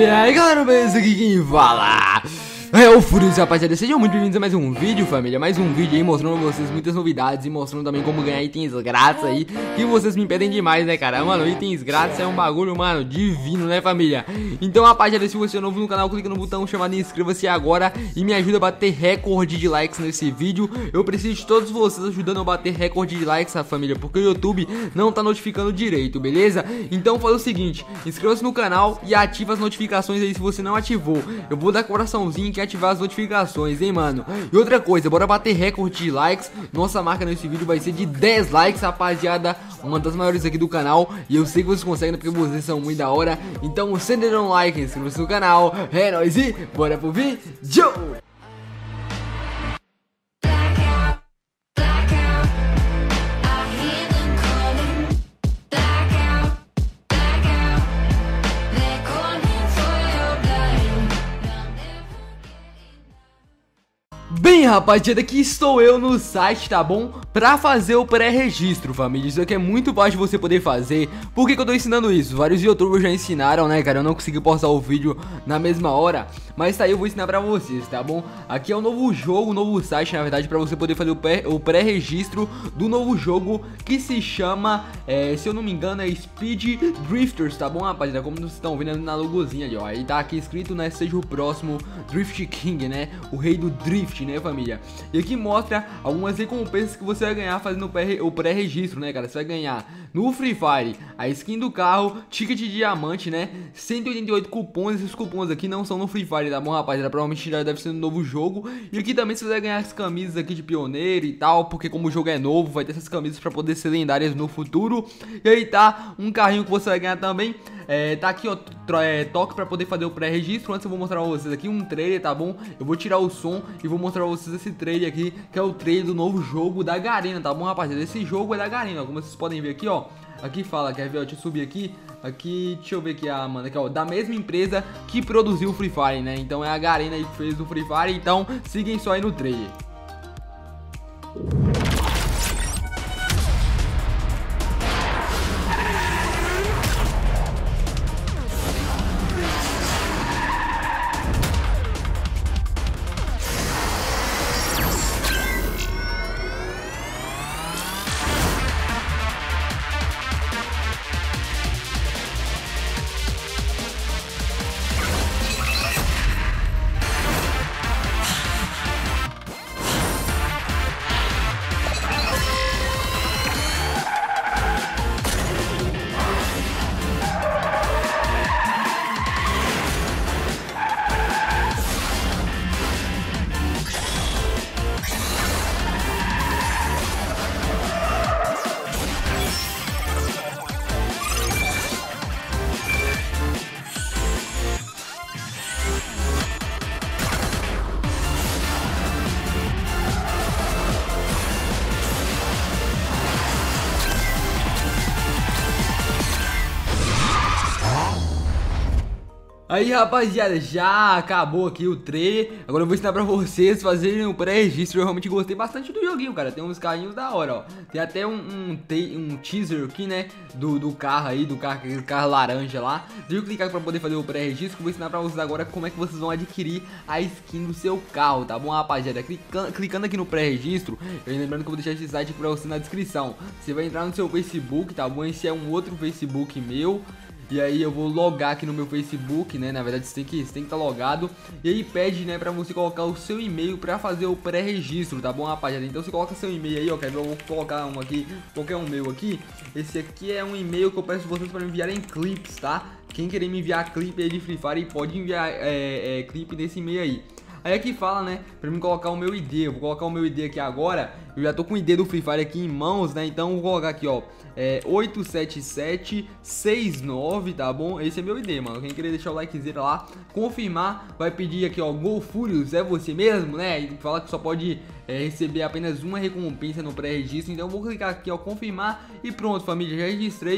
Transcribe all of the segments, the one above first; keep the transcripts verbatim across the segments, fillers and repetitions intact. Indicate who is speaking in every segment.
Speaker 1: E aí galera, beleza? Aqui quem fala é o Furious, rapaziada. Sejam muito bem-vindos a mais um vídeo, família. Mais um vídeo aí mostrando pra vocês muitas novidades e mostrando também como ganhar itens grátis aí, que vocês me pedem demais, né, cara? Mano, itens grátis é um bagulho, mano, divino, né, família? Então, rapaziada, se você é novo no canal, clica no botão chamado inscreva-se agora e me ajuda a bater recorde de likes nesse vídeo. Eu preciso de todos vocês ajudando a bater recorde de likes, a família, porque o YouTube não tá notificando direito, beleza? Então, faz o seguinte, inscreva-se no canal e ativa as notificações aí se você não ativou. Eu vou dar coraçãozinho que ativar as notificações, hein, mano. E outra coisa, bora bater recorde de likes. Nossa marca nesse vídeo vai ser de dez likes, rapaziada. Uma das maiores aqui do canal. E eu sei que vocês conseguem, porque vocês são muito da hora. Então, sendo um like, inscreva-se no canal. É nóis e bora pro vídeo. Bem, rapaziada, aqui estou eu no site, tá bom? Pra fazer o pré-registro, família. Isso aqui é muito fácil de você poder fazer. Por que que eu tô ensinando isso? Vários youtubers já ensinaram, né, cara? Eu não consegui postar o vídeo na mesma hora, mas tá aí, eu vou ensinar pra vocês, tá bom? Aqui é um novo jogo, um novo site, na verdade, pra você poder fazer o pré-registro do novo jogo que se chama, é, se eu não me engano, é Speed Drifters, tá bom, rapaziada? Como vocês estão vendo na logozinha ali, ó. Aí tá aqui escrito, né, seja o próximo Drift King, né? O rei do Drift, né, família? E aqui mostra algumas recompensas que você vai ganhar fazendo o pré-registro, né, cara? Você vai ganhar no Free Fire a skin do carro, ticket de diamante, né? cento e oitenta e oito cupons. Esses cupons aqui não são no Free Fire, tá bom, rapaziada? Provavelmente já deve ser no novo jogo. E aqui também você vai ganhar as camisas aqui de pioneiro e tal, porque como o jogo é novo, vai ter essas camisas pra poder ser lendárias no futuro. E aí tá um carrinho que você vai ganhar também. É, tá aqui, ó, é, toque pra poder fazer o pré-registro. Antes eu vou mostrar pra vocês aqui um trailer, tá bom? Eu vou tirar o som e vou mostrar pra vocês esse trailer aqui, que é o trailer do novo jogo da Garena, tá bom, rapaziada? Esse jogo é da Garena, ó, como vocês podem ver aqui, ó. Aqui fala, quer ver, ó, deixa eu subir aqui. Aqui, deixa eu ver aqui, a mano, aqui, ó, da mesma empresa que produziu o Free Fire, né? Então é a Garena aí que fez o Free Fire, então sigam só aí no trailer. Aí, rapaziada, já acabou aqui o trailer. Agora eu vou ensinar pra vocês fazerem o pré-registro. Eu realmente gostei bastante do joguinho, cara. Tem uns carrinhos da hora, ó. Tem até um, um, te, um teaser aqui, né, do, do carro aí, do carro, aquele carro laranja lá. Deixa eu clicar pra poder fazer o pré-registro. Vou ensinar pra vocês agora como é que vocês vão adquirir a skin do seu carro, tá bom, rapaziada? Clicando, clicando aqui no pré-registro, lembrando que eu vou deixar esse site aqui pra você na descrição. Você vai entrar no seu Facebook, tá bom? Esse é um outro Facebook meu. E aí eu vou logar aqui no meu Facebook, né? Na verdade você tem que você tem que estar logado. E aí pede, né, pra você colocar o seu e-mail pra fazer o pré-registro, tá bom, rapaziada? Então você coloca seu e-mail aí, ó. Quer ver? Eu vou colocar um aqui, qualquer um meu aqui. Esse aqui é um e-mail que eu peço vocês pra me enviarem clipes, tá? Quem querer me enviar clipe aí de Free Fire pode enviar é, é, clipe nesse e-mail aí. Aí aqui fala, né, pra mim colocar o meu I D. Eu vou colocar o meu I D aqui agora. Eu já tô com o I D do Free Fire aqui em mãos, né? Então eu vou colocar aqui, ó, é oito sete sete seis nove, tá bom? Esse é meu I D, mano. Quem querer deixar o likezinho lá, confirmar, vai pedir aqui, ó, Go Furious, é você mesmo, né? E fala que só pode é, receber apenas uma recompensa no pré-registro. Então eu vou clicar aqui, ó, confirmar e pronto, família, já registrei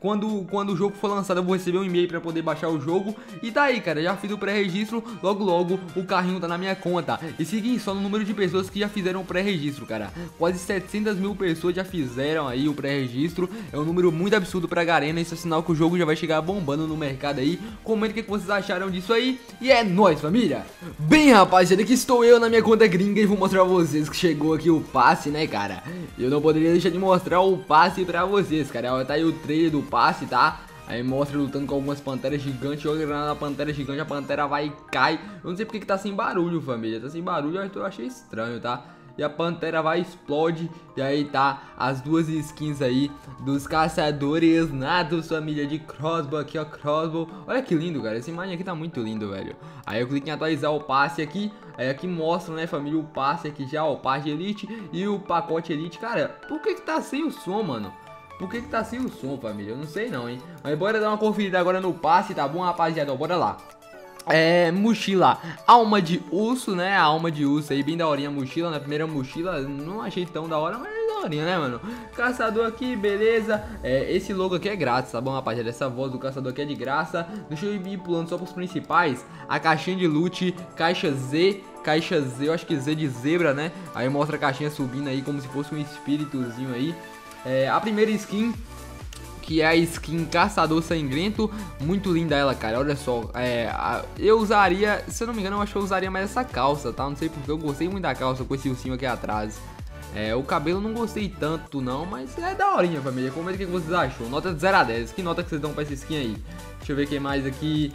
Speaker 1: Quando, quando o jogo for lançado eu vou receber um e-mail pra poder baixar o jogo. E tá aí, cara, já fiz o pré-registro. Logo, logo o carrinho tá na minha conta. E seguem só no número de pessoas que já fizeram o pré-registro, cara. Quase setecentas mil pessoas já fizeram aí o pré-registro. É um número muito absurdo pra Garena. Isso é sinal que o jogo já vai chegar bombando no mercado aí. Comenta o que vocês acharam disso aí. E é nóis, família. Bem, rapaziada, aqui estou eu na minha conta gringa e vou mostrar pra vocês que chegou aqui o passe, né, cara. Eu não poderia deixar de mostrar o passe pra vocês, cara. Tá aí o trailer do passe, tá? Aí mostra lutando com algumas panteras gigantes. Joga granada na pantera gigante, a pantera vai e cai. Eu não sei porque que tá sem barulho, família. Tá sem barulho, eu achei estranho, tá? E a pantera vai, explode. E aí tá as duas skins aí dos caçadores natos, família, de crossbow aqui, ó, crossbow. Olha que lindo, cara, essa imagem aqui tá muito lindo, velho. Aí eu clico em atualizar o passe aqui. Aí aqui mostra, né, família, o passe aqui já, ó, o passe elite e o pacote elite. Cara, por que que tá sem o som, mano? Por que que tá sem o som, família? Eu não sei não, hein. Mas bora dar uma conferida agora no passe, tá bom, rapaziada? Ó, bora lá. É, mochila, alma de urso, né, a alma de urso aí, bem daorinha a mochila, na primeira mochila, não achei tão da hora, mas é daorinha, né, mano. Caçador aqui, beleza, é, esse logo aqui é grátis, tá bom, rapaziada, essa voz do caçador aqui é de graça. Deixa eu ir pulando só pros principais, a caixinha de loot, caixa Z, caixa Z, eu acho que Z de zebra, né, aí mostra a caixinha subindo aí como se fosse um espíritozinho aí. É, a primeira skin, que é a skin Caçador Sangrento, muito linda ela, cara, olha só, é, a, eu usaria, se eu não me engano, eu acho que eu usaria mais essa calça, tá, não sei porque eu gostei muito da calça com esse ursinho aqui atrás. É, o cabelo não gostei tanto não, mas é daorinha, família, comenta o que vocês acham, nota de zero a dez, que nota que vocês dão pra essa skin aí? Deixa eu ver o que mais aqui,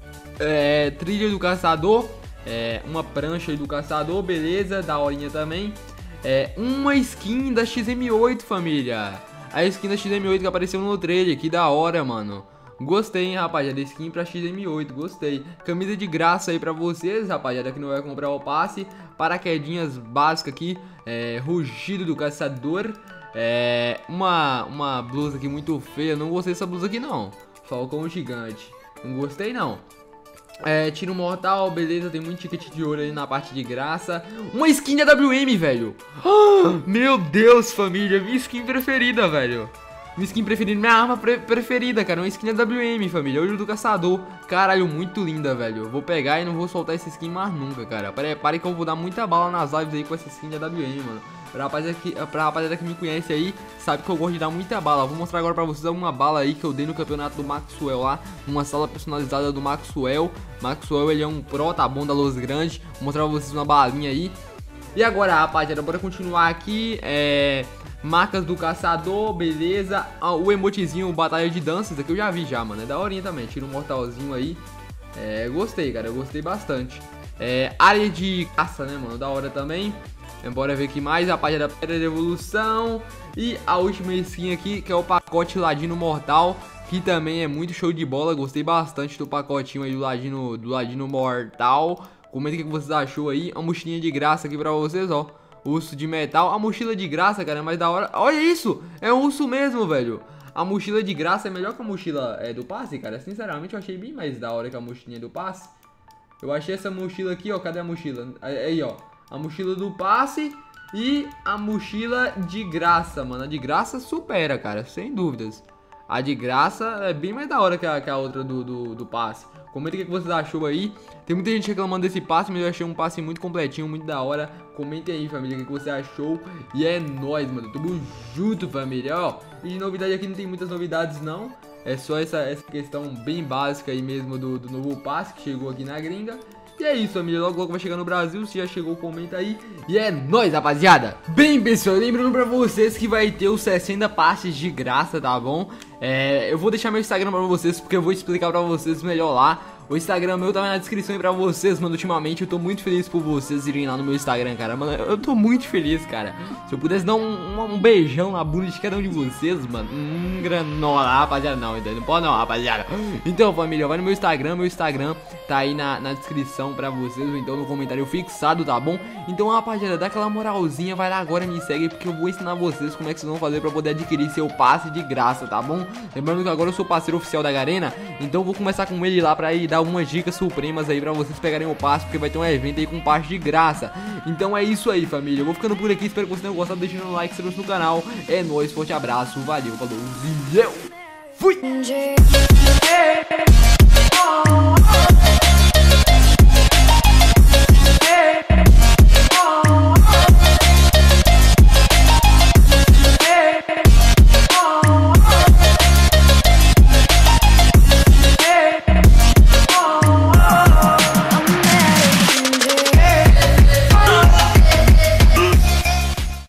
Speaker 1: é, trilha do caçador, é, uma prancha aí do caçador, beleza, daorinha também, é, uma skin da X M oito, família. A skin da X M oito que apareceu no trailer, que da hora, mano. Gostei, hein, rapaziada, skin pra X M oito, gostei. Camisa de graça aí pra vocês, rapaziada, que não vai comprar o passe. Paraquedinhas básicas aqui, é, rugido do caçador. É, uma, uma blusa aqui muito feia, não gostei dessa blusa aqui não. Falcão gigante, não gostei não. É, tiro mortal, beleza, tem muito ticket de ouro aí na parte de graça. Uma skin da W M, velho. Oh, meu Deus, família, minha skin preferida, velho. Minha skin preferida, minha arma pre preferida, cara. Uma skin da W M, família, olho do caçador. Caralho, muito linda, velho. Vou pegar e não vou soltar essa skin mais nunca, cara. Prepare que eu vou dar muita bala nas lives aí com essa skin da W M, mano. Pra rapaziada, que, pra rapaziada que me conhece aí, sabe que eu gosto de dar muita bala. Vou mostrar agora pra vocês alguma bala aí que eu dei no campeonato do Maxwell lá, numa sala personalizada do Maxwell. Maxwell, ele é um pro, tá bom, da Luz Grande. Vou mostrar pra vocês uma balinha aí. E agora, rapaziada, bora continuar aqui. É... Marcas do caçador, beleza. Ah, o emotezinho, batalha de danças, aqui eu já vi já, mano. É daorinha também, tira um mortalzinho aí. É, gostei, cara, eu gostei bastante. É, área de caça, né, mano, da hora também. Bora ver aqui mais, rapaziada, Pedra de Evolução. E a última skin aqui, que é o pacote Ladino Mortal, que também é muito show de bola. Gostei bastante do pacotinho aí do Ladino, do Ladino Mortal. Comenta o que vocês achou aí. A mochilinha de graça aqui pra vocês, ó. Urso de metal, a mochila de graça, cara, é mais da hora. Olha isso, é um urso mesmo, velho. A mochila de graça é melhor que a mochila é, do passe, cara. Sinceramente, eu achei bem mais da hora que a mochilinha do passe. Eu achei essa mochila aqui, ó, cadê a mochila? Aí, ó, a mochila do passe e a mochila de graça, mano. A de graça supera, cara, sem dúvidas. A de graça é bem mais da hora que a, que a outra do, do, do passe. Comenta o que vocês achou aí. Tem muita gente reclamando desse passe, mas eu achei um passe muito completinho, muito da hora. Comente aí, família, o que você achou. E é nóis, mano. Tamo junto, família. Ó, e de novidade aqui não tem muitas novidades, não. É só essa, essa questão bem básica aí mesmo do, do novo passe que chegou aqui na gringa. E é isso, família, logo logo vai chegar no Brasil. Se já chegou, comenta aí. E é nóis, rapaziada. Bem, pessoal, lembrando pra vocês que vai ter os sessenta passes de graça, tá bom? É, eu vou deixar meu Instagram pra vocês, porque eu vou explicar pra vocês melhor lá. O Instagram meu tá na descrição aí pra vocês, mano. Ultimamente eu tô muito feliz por vocês irem lá no meu Instagram, cara. Mano, eu tô muito feliz, cara. Se eu pudesse dar um, um, um beijão na bunda de cada um de vocês, mano. Hum, granola, rapaziada. Não, entendeu? Não pode não, rapaziada. Então, família, vai no meu Instagram. Meu Instagram tá aí na, na descrição pra vocês, ou então no comentário fixado, tá bom? Então, rapaziada, dá aquela moralzinha. Vai lá agora e me segue, porque eu vou ensinar vocês como é que vocês vão fazer pra poder adquirir seu passe de graça, tá bom? Lembrando que agora eu sou parceiro oficial da Garena, então eu vou começar com ele lá pra ir dar algumas dicas supremas aí pra vocês pegarem o passe, porque vai ter um evento aí com passe de graça. Então é isso aí, família, eu vou ficando por aqui, espero que vocês tenham gostado, deixando um like, se inscreva no canal. É nóis, forte abraço, valeu, falou, valeu! Fui!